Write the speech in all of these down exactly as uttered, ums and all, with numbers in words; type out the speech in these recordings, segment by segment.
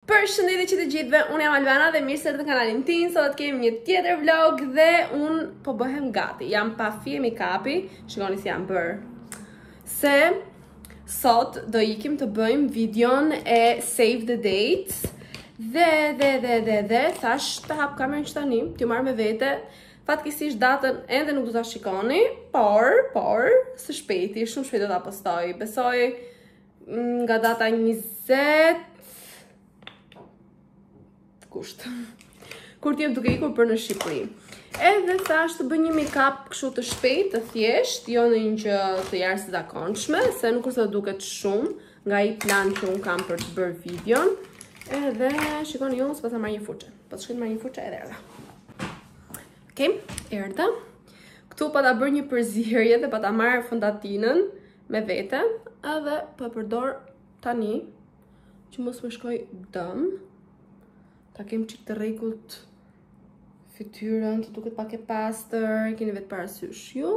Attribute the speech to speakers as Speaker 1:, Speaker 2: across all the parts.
Speaker 1: Përshëndetje që të gjithëve, unë jam Albana dhe mirë se erdhët në kanalin tim. Sot kemi një tjetër vlog dhe unë po bëhem gati. Jam pa fije make-upi, shikoni si jam bërë. Se sot do ikim të bëjmë videon e save the dates. Dhe, dhe, dhe, dhe, dhe, thash të hap kamerën që tani, t'ju marrë me vete. Fatkesisht datën ende nuk do ta shikoni, por, por, së shpejti, shumë shpejt do ta postoj. Besoj nga data njëzet kusht. Kur t'jem duke ikur për në Shqipëri. Edhe thash të bëj një make-up kështu të shpejt, të thjesht, jo në një gjë të jashtëzakonshme, se nuk është të duket shumë nga i plan që unë kam për të bërë videon. Edhe shikoni ju, s'pa ta marrë një fuqe. Po të shkojnë marrë një fuqe edhe erdha. Okej, erdha. Këtu pa ta bërë një përzierje dhe pa ta marrë fondatinën me vete, edhe po e përdor tani që mos më shkoj dëm. Ta kem qik të rregullt fytyrën, të duket pak e pastër, keni vetë parasysh ju.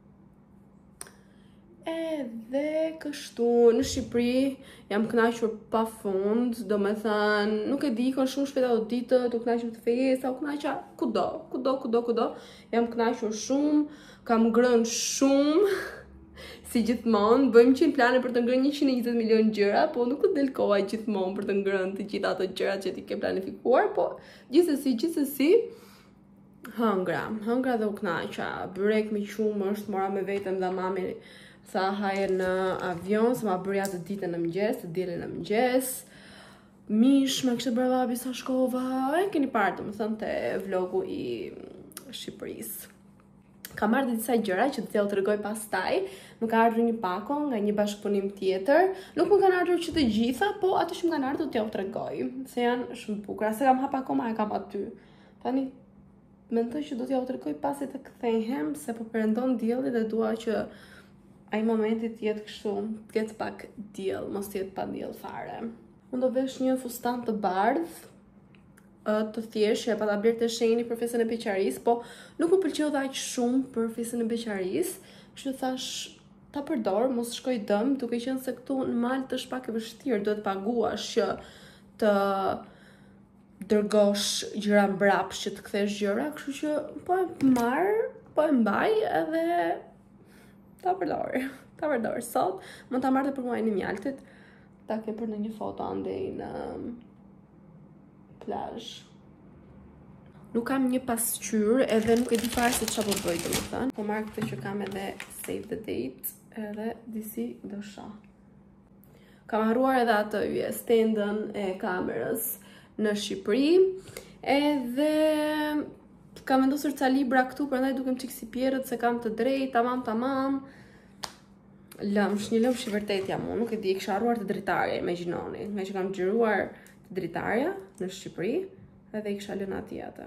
Speaker 1: Edhe kështu, në Shqipëri jam kënaqur pa fund, do me thënë, nuk e di, kon shumë shpejt ato ditë, do kënaqem të festa, u kënaqa kudo, kudo, kudo, kudo. Jam kënaqur shumë, kam ngrënë shumë. Si gjithmonë, bëjmë qind plane për të ngrënë njëqind e njëzet milion gjëra, po nuk të del koha gjithmonë për të ngrënë të gjitha ato gjërat që ti ke planifikuar, po gjithsesi, gjithsesi, hëngra, hëngra dhe u kënaqa, byrek me qumësht, mora me vetëm dhe mami sa haje në avion, se ma bërja të ditën në mëngjes, të dielën në mëngjes, mish, me kështë bërë babi sa shkova, e keni parë të më thënë të vlogu i Shqipërisë. Ka marrë dhe disa gjëra që t'jau të regoj pas taj. Më ka ardhur një pako nga një bashkëpunim tjetër. Nuk më kanë ardhur që të gjitha, po ato që më kanë ardhur t'jau të regoj. Se janë shumë bukura. Se kam hap akoma e kam aty. Tani, mendoj që do t'jau të regoj pasi të kthehem, se po perëndon dielli dhe dua që ai momenti t'jetë kështu, t'jetë pak diell, mos t'jetë pa diell fare. Unë do vesh një fustan të bardhë, të thjesht, e pa ta blerë të shenjni për festën e beqarisë, po nuk më pëlqeu dhe aq shumë për festën e beqarisë, kështu thash ta përdor, mos shkoj dëm, duke qenë se këtu në Maltë është pak e vështirë, duhet paguash që të dërgosh gjëra mbrapsht, që të kthesh gjëra, kështu që po e marr, po e mbaj edhe ta përdor, ta përdor sot, mund ta marrë për muajin e mjaltit, ta kem për në një foto andej në plazh. Nuk kam një pasqyrë edhe nuk e di fare se çfarë po bëj domethënë. Po marr këtë që kam edhe save the date edhe disi do shoh. Kam harruar edhe atë yje stendën e kamerës në Shqipëri. Edhe kam vendosur ca libra këtu, prandaj dukem çik si pierrët se kam të drejtë, tamam tamam. Lëmsh, një lëmsh i vërtet jam unë, nuk e di, kisha harruar të dritarja, imagjinoni, me që kam xhiruar dritarja në Shqipëri edhe i kisha lënë atij atë.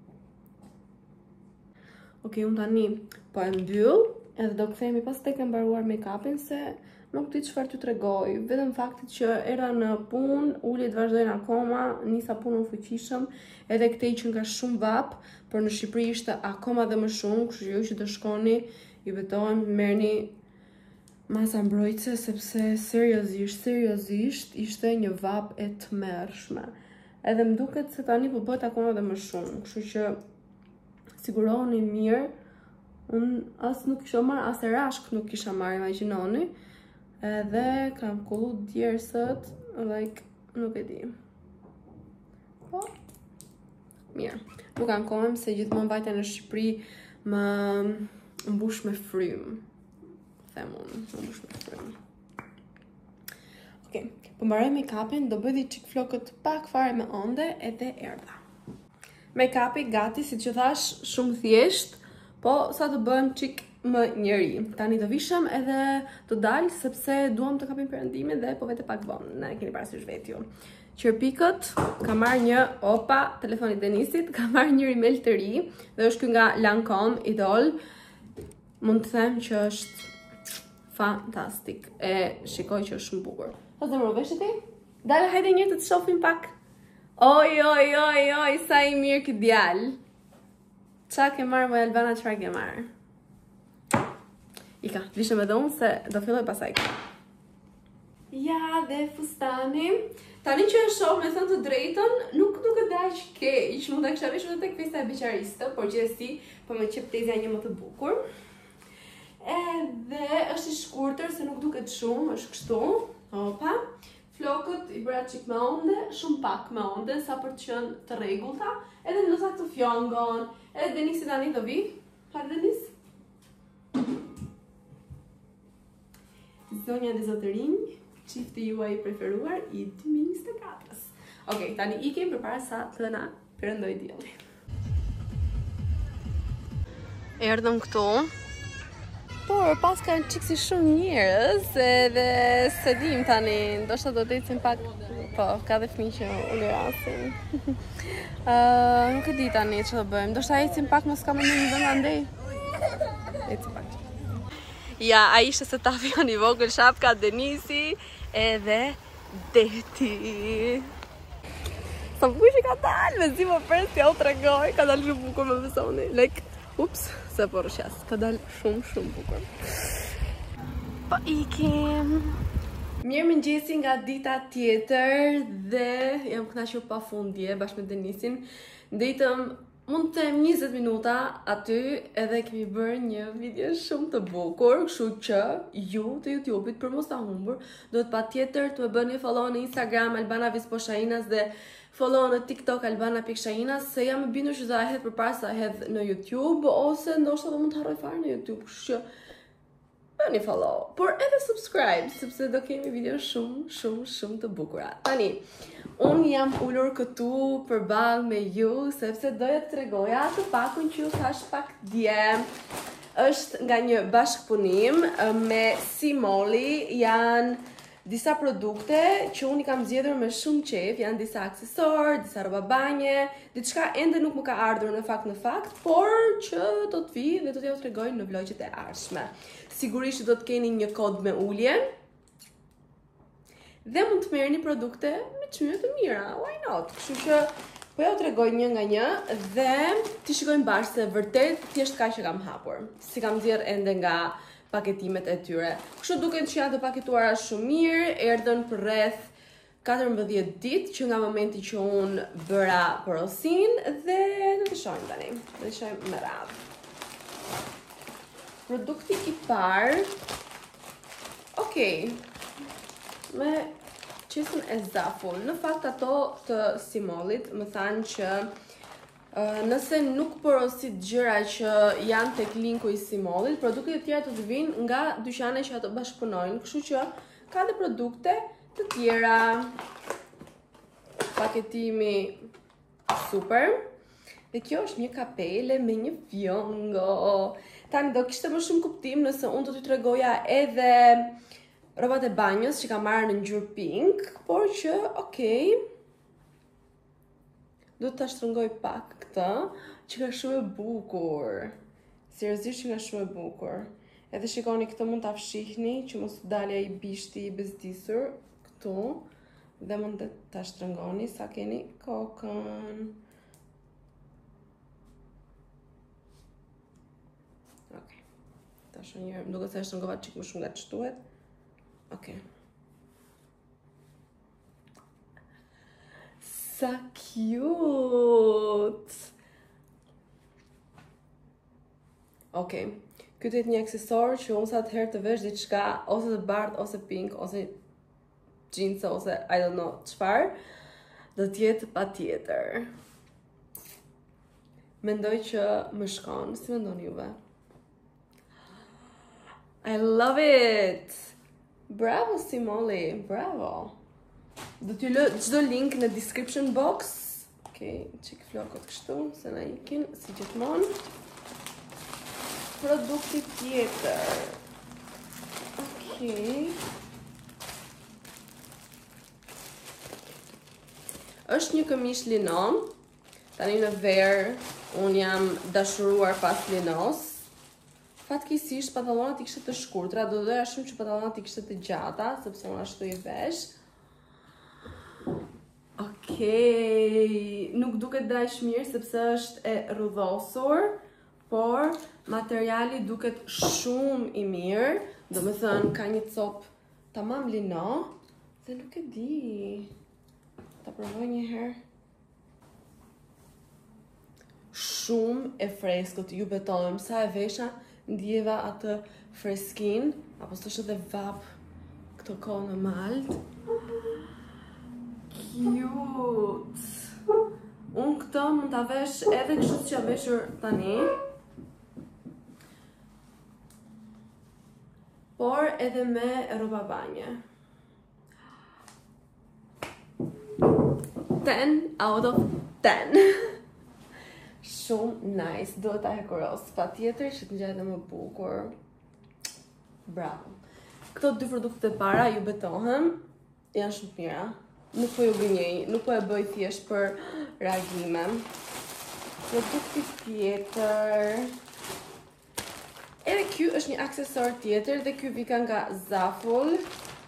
Speaker 1: Okej, unë tani po e mbyll edhe do kthehemi pas tek e mbaruar make-upin se nuk di çfarë t'ju tregoj, vetëm faktit që era në punë, uljet vazhdojnë akoma, nisa punën fuqishëm, edhe këtej që nga shumë vap, por në Shqipëri ishte akoma dhe më shumë, kështu që ju që do shkoni, ju betohem merrni masa mbrojtëse, sepse seriozisht, seriozisht ishte një vap e tmerrshme. Edhe më duket se tani po bëhet akoma dhe më shumë, kështu që sigurohuni mirë. Unë as nuk kisha marrë, as e rashk nuk kisha marrë, imagjinoni. Edhe kam kullu djersët, like, nuk e di. Po, mirë. Nuk ankohem se gjithmonë vajtja në Shqipëri më mbush me frymë. Themun, më mbush me frymë. Okej, po mbaroj make-upin, do bëj çik flokët pak fare me onde edhe erdha. Make-upi gati, si që thash, shumë thjesht, po sa të bëhem çik më njëri. Tani do vishëm edhe të dalë, sepse duam të kapim perëndimin dhe po vete pak vonë, ne keni parasysh vetë ju. Qërpikët, ka marrë një, opa, telefoni Denisit, ka marrë një rimel të ri, dhe është ky nga Lancome Idol. Mund të them që është fantastik, e shikoj që është shumë bukur. Po zemër, u veshë ti? Dale, hajde një të të shohim pak. Oj, oj, oj, oj, sa i mirë këtë djalë. Qa ke marrë, më Albana, çfarë ke marrë? Ika, të vishëm edhe unë se do filloj pasaj këta. Ja, dhe fustani. Tani që e shoh, me thënë të drejtën, nuk duket aq keq. Mund ta kisha veshur edhe tek festa e beqaristë, por gjithsesi po më qep tezja një më të bukur. Edhe është i shkurtër se nuk duket shumë, është kështu. Opa. Flokët i bëra çik më onde, shumë pak më onde, sa për të qenë të rregullta. Edhe në saktë të fjongon. Edhe Denisi tani do vi. Pa Denis. Zonja dhe zotërinj, çifti juaj i preferuar i dy mijë e njëzet e katër-s. Okej, tani ikim përpara sa të na perëndoj dielli. Erdhëm këtu. Por pas kanë çik si shumë njerëz, edhe se dim tani, ndoshta do të ecim pak, po, ka dhe fëmijë që u lirasin. uh, nuk e di tani ç'do bëjmë, ndoshta ecim pak, mos kam në një vend andej. Ecim pak. Ja, a ishte se ta vion i vogël shapka Denisi edhe deti. Sa bukur që ka dalë, me zi më pres t'ja u tregoj, ka dalë shumë bukur me besoni. Like, ups, se po rëshjas, ka dalë shumë, shumë bukur. Po ikim. Mirë mëngjesi nga dita tjetër dhe jam kënaqur pafundje bashkë me Denisin. Ndetëm mund të them njëzet minuta aty edhe kemi bërë një video shumë të bukur, kështu që ju të YouTube-it për mos ta humbur, do të patjetër të më bëni follow në Instagram Albana Vispashainas dhe follow në TikTok Albana Pikshainas, se jam e bindur që do ta hedh përpara sa hedh në YouTube, ose ndoshta do mund të harroj fare në YouTube, kështu që bëni follow, por edhe subscribe, sepse do kemi video shumë, shumë, shumë të bukura. Tani, unë jam ullur këtu përballë me ju, sepse doja të tregoja të pakun që ju thash pak dje. Është nga një bashkëpunim me Simoli, janë disa produkte që unë i kam zgjedhur me shumë qejf, janë disa aksesorë, disa rroba banje, diçka ende nuk më ka ardhur në fakt në fakt, por që do të vi dhe do t'ja u tregoj në vlogjet e ardhshme. Sigurisht do të keni një kod me ulje dhe mund të merrni produkte me çmime të mira, why not? Kështu që po ja u tregoj një nga një dhe ti shikojmë bashkë se vërtet thjesht kaq që kam hapur. Si kam nxjerr ende nga paketimet e tyre. Kështu duket që janë të paketuara shumë mirë, erdhën për rreth katërmbëdhjetë ditë që nga momenti që unë bëra porosin dhe do të shohim tani. Do të shohim me radhë. Produkti i parë, okej, me qesën e Zaful. Në fakt ato të Simolit më thanë që uh, nëse nuk porosit gjëra që janë tek linku i Simolit, produktet e tjera të të vinë nga dyqane që ato bashkëpunojnë, kështu që ka dhe produkte të tjera. Paketimi super. Dhe kjo është një kapele me një fjongo. Tani do kishte më shumë kuptim nëse unë do t'ju tregoja edhe rrobat e banjës që kam marrë në ngjyrë pink, por që, okej, do ta shtrëngoj pak këtë, që ka shumë e bukur. Seriozisht që ka shumë e bukur. Edhe shikoni, këtë mund ta fshihni që mos dalë ai bishti i bezdisur këtu, dhe mund të ta shtrëngoni sa keni kokën. Okej. Tash një, më duket se është shtrëngova çik më shumë nga ç'duhet. Okej. Sa cute! Okej. Ky është një aksesor që unë sa të herë të vesh diçka ose të bardhë ose pink ose jeans ose I don't know çfarë, do të jetë patjetër. Mendoj që më shkon, si mendoni juve? I love it! Bravo Simoli, bravo! Do t'ju lë çdo link në description box. Okej, çik flokët kështu, se na ikin si gjithmonë. Produkti tjetër. Okej. Është një këmish lino. Tani në verë, unë jam dashuruar pas linos. Fatkeqësisht pantallonat i kishte të shkurtra, do doja shumë që pantallonat i kishte të gjata, sepse unë ashtu i vesh. Okej, nuk duket dash mirë sepse është e rrudhosur, por materiali duket shumë i mirë. Do me thënë, ka një copë tamam lino, Dhe nuk e di. Ta provoj një herë. Shumë e freskët, ju betojmë, sa e vesha ndjeva atë freskin, apo s'është edhe vap këto kohë në Maltë. Cute! Unë këto mund t'a vesh edhe kështu që a veshur tani, por edhe me roba banje. ten out of ten. Shumë nice, do ta hekuros. Pa tjetër që të njëjtë më bukur. Bravo. Këto dy produkte e para, ju betohem, janë shumë mira. Nuk po ju gënjej, nuk po e bëj thjesht për reagime. Produkti tjetër. Edhe ky është një aksesor tjetër dhe ky vika nga Zaful.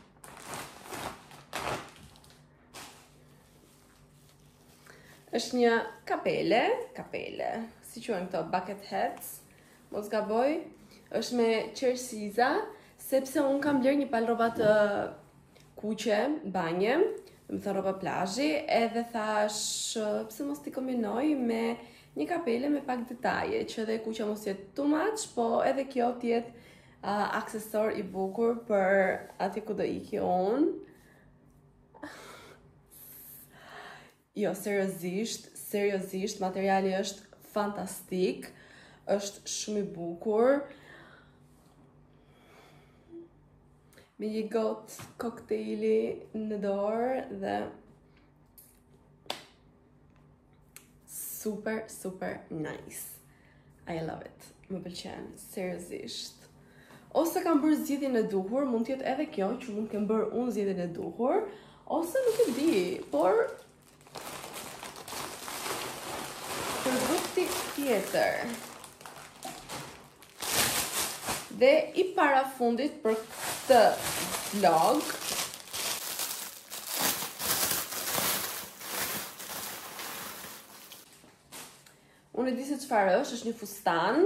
Speaker 1: Është një kapele, kapele, si quhen këto bucket hats, mos gaboj, është me qersiza, sepse unë kam bler një palë rroba të kuqe, banje, më thënë rroba plazhi, edhe thash, pse mos t'i kombinoj me një kapele me pak detaje, që edhe kuqja mos jetë too much, po edhe kjo t'jetë uh, aksesor i bukur për ati ku do iki unë. Jo, seriozisht, seriozisht, materiali është fantastik, është shumë i bukur. Me një gotë kokteili në dorë dhe super, super nice. I love it. Më pëlqen, seriozisht. Ose kam bërë zgjidhjen e duhur, mund t'jetë edhe kjo që mund kem bërë unë zgjidhjen e duhur, ose nuk e di, por produkti tjetër dhe i parafundit për këtë vlog unë e di se çfarë është, është një fustan.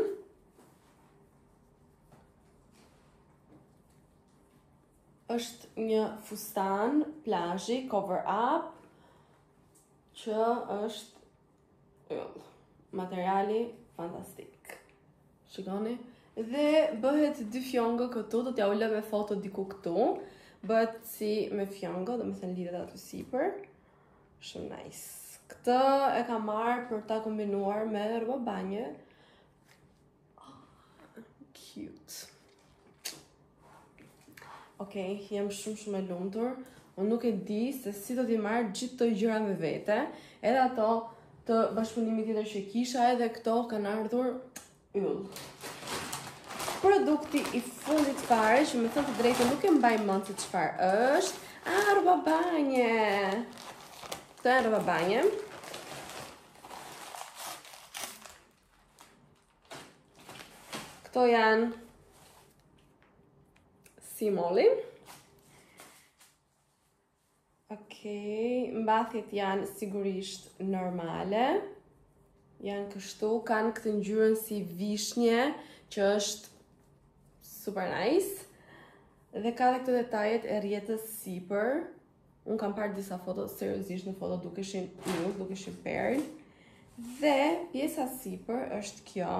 Speaker 1: Është një fustan plazhi cover up që është yll. Materiali fantastik. Shikoni? Dhe bëhet dy fjongë këtu, do t'ja u lë me foto diku këtu. Bëhet si me fjongë, do me thënë lidhet aty sipër. Shumë nice. Këtë e kam marrë për ta kombinuar me rroba banje. Oh, cute. Okej, okay, jam shumë shumë e lumtur. Unë nuk e di se si do t'i marrë gjithë të gjëra me vete. Edhe ato të bashkëpunimit tjetër që kisha, edhe këto kanë ardhur yll. Produkti i fundit fare, që me thënë të drejtë nuk e mbaj mend se çfarë është, a, rroba banje. Këto janë rroba banje. Këto janë si molli. Okej, mbathjet janë sigurisht normale. Janë kështu, kanë këtë ngjyrën si vishnje, që është super nice. Dhe ka dhe këtë detajet e rjetës sipër. Unë kam parë disa foto, seriozisht në foto dukeshin yll, dukeshin perl. Dhe pjesa sipër është kjo.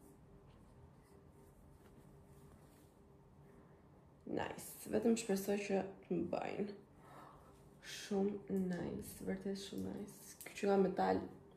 Speaker 1: Nice, vetëm shpresoj që të më bëjnë. Shumë nice, vërtet shumë nice. Kjo nga metal.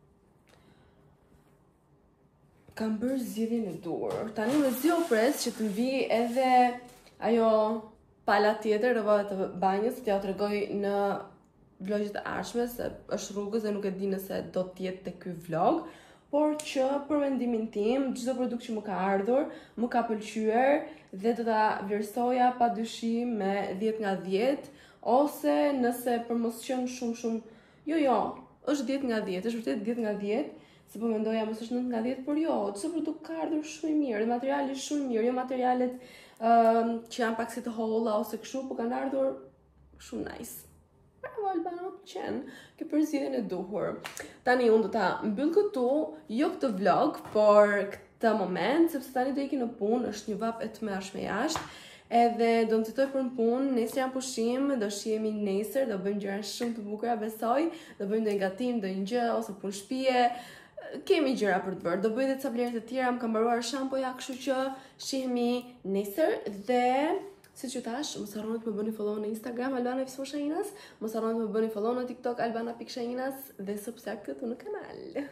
Speaker 1: Kam bërë zgjidhjen e duhur. Tani me zi pres që të mbi edhe ajo pala tjetër, rroba të banjës, t'ja u tregoj në vlogjet e ardhshme, se është rrugës dhe nuk e di nëse do t'jetë te ky vlog, por që për mendimin tim, çdo produkt që më ka ardhur, më ka pëlqyer dhe do ta vlerësoja padyshim me dhjetë nga dhjetë. Ose nëse për mos qenë shumë shumë, jo jo, është dhjetë nga dhjetë, është vërtet dhjetë nga dhjetë, se po mendoja mos është nëntë nga dhjetë, por jo, çdo produkt ka ardhur shumë i mirë, materiali shumë i mirë, jo materialet uh, që janë pak si të holla ose kështu, po kanë ardhur shumë nice. Bravo Albano, pëlqen, ke për zgjidhjen e duhur. Tani unë do ta mbyll këtu, jo këtë vlog, por këtë moment, sepse tani do iki në punë, është një vap e tmerrshme jashtë. Edhe do në citoj për në punë, nesër jam pushim, do shihemi nesër, do bëjmë gjëra shumë të bukura, besoj, do bëjmë ndonjë gatim, ndonjë gjë ose punë shtëpie. Kemi gjëra për të bërë. Do bëj edhe ca vlerë të tjera, më ka mbaruar shampoja, kështu që shihemi nesër dhe siç ju thash, mos harroni të më bëni follow në Instagram Albana Shahinas, mos harroni të më bëni follow në TikTok albana.shahinas dhe subscribe këtu në kanal.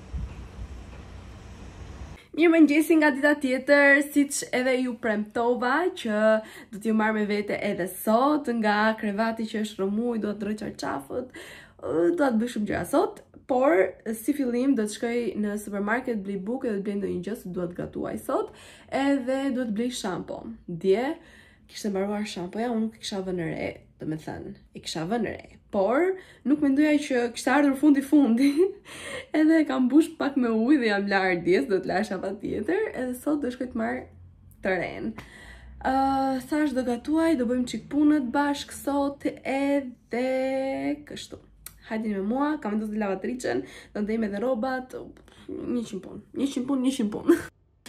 Speaker 1: Mirë më njësi nga dita tjetër, si që edhe ju premtova që do t'ju marrë me vete edhe sot, nga krevati që është rëmuj, do t'droj qarqafët, do të bëj shumë gjëra sot, por si fillim do të shkoj në supermarket, blej bukë dhe të blej ndonjë gjë se dua të gatuaj sot, edhe do të blej shampo. Dje kishte mbaruar shampoja, unë nuk i kisha vënë re, do me thënë, i kisha vënë re. Por nuk mendoja që kishte ardhur fundi fundi, edhe kam bush pak me ujë dhe jam larë djes, do të lasha pa tjetër, edhe sot do shkoj të marr të ren. Uh, thash do gatuaj, do bëjmë qik punët bashkë sot edhe kështu. Hajdini me mua, kam vendosur të lavatriçen, do ndejmë edhe rrobat, njëqind punë, njëqind punë, njëqind punë.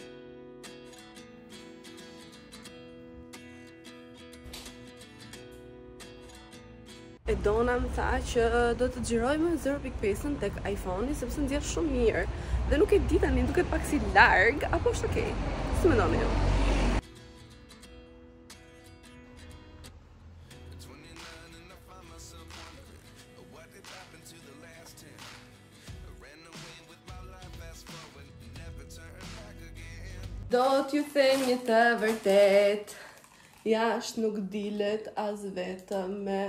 Speaker 1: E dona më tha që do të xhirojmë zero pikë pesën tek iPhone-i sepse ndjeh shumë mirë. Dhe nuk e di tani, duket pak si larg, apo është okay? Si mendoni ju? Do t'ju them një të vërtet, jashtë nuk dilet as vetëm me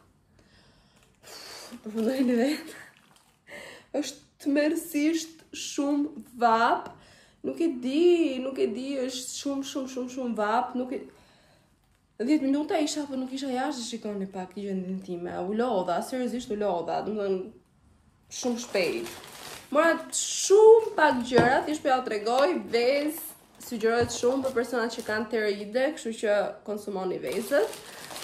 Speaker 1: përfundojnë vetë. Është tmerrsisht shumë vap. Nuk e di, nuk e di, është shumë shumë shumë shumë vap, nuk e dhjetë minuta isha, po nuk isha jashtë, shikoni pak gjendjen time. U lodha, seriozisht u lodha, domethënë shumë shpejt. Mora shumë pak gjëra, thjesht po ja tregoj, vezë sugjerohet shumë për personat që kanë tiroide, kështu që konsumoni vezët.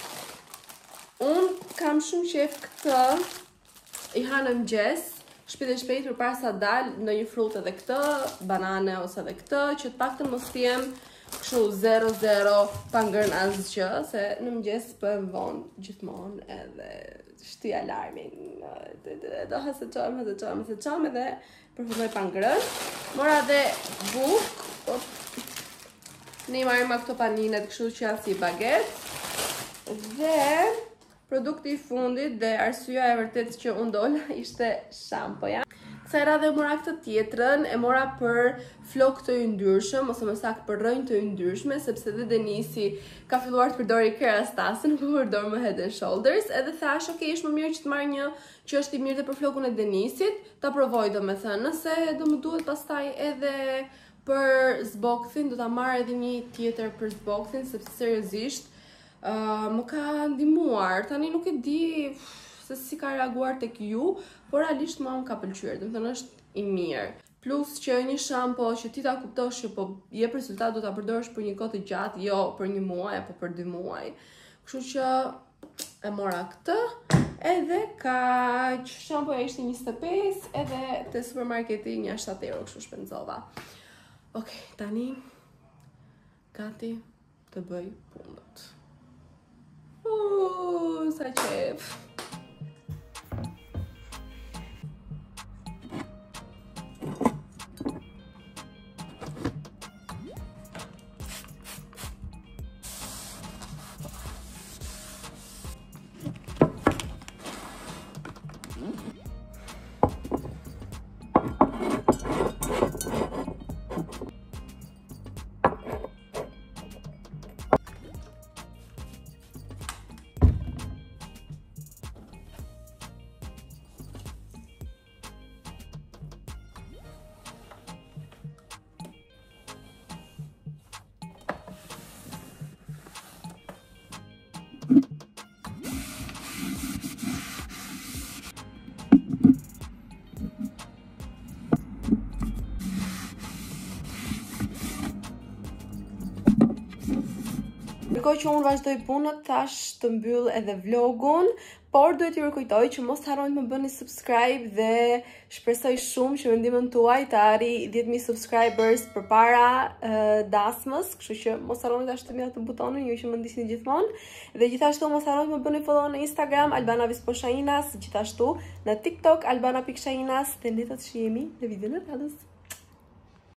Speaker 1: Unë kam shumë qef këtë, i ha në mëngjes, shpejt e shpejt përpara sa dal në një frutë edhe këtë, banane ose edhe këtë, që të paktën mos t'jem kështu zero zero pa ngrënë asgjë, se në mëngjes po e vonë gjithmonë edhe shty alarmin. Do hasëqojmë, hasëqojmë, hasëqojmë edhe përfundoj pa ngrënë. Mora dhe bukë, ne i marrim këto paninet kështu që janë si baget. Dhe produkti i fundit dhe arsyeja e vërtet që unë dola ishte shampoja. Kësaj radhe e mora këtë tjetrën, e mora për flokë të yndyrshëm, ose më saktë për rrënjë të yndyrshme, sepse dhe Denisi ka filluar të përdori Kerastase, nuk përdor më Head and Shoulders, edhe thash, ok, është më mirë që të marrë një që është i mirë dhe për flokun e Denisit, ta provoj do me thënë, nëse do më duhet pastaj edhe për zbokthin, do ta marrë edhe një tjetër për zbokthin, sepse seriozisht uh, më ka ndihmuar. Tani nuk e di se si ka reaguar tek ju, por realisht mua më ka pëlqyer, do të thënë është i mirë. Plus që një shampo që ti ta kuptosh që po jep rezultat, do ta përdorësh për një kohë të gjatë, jo për një muaj apo për dy muaj. Kështu që e mora këtë, edhe kaq. Shampoja ishte njëzet e pesë, edhe te supermarketi një shtatë euro, kështu shpenzova. Okej, tani gati të bëj punët. Uuu, sa qef. Ndërkohë që unë vazhdoj punët, tash të mbyll edhe vlogun, por duhet t'ju rikujtoj që mos harroni të më bëni subscribe dhe shpresoj shumë që mendimin tuaj të arri dhjetë mijë subscribers përpara uh, dasmës, kështu që mos harroni ta shtoni atë butonin, ju që më ndihni gjithmonë. Dhe gjithashtu mos harroni të më bëni follow në Instagram Albana Visposhainas, gjithashtu në TikTok albana pikë shainas dhe ne do të shihemi në videon e radhës.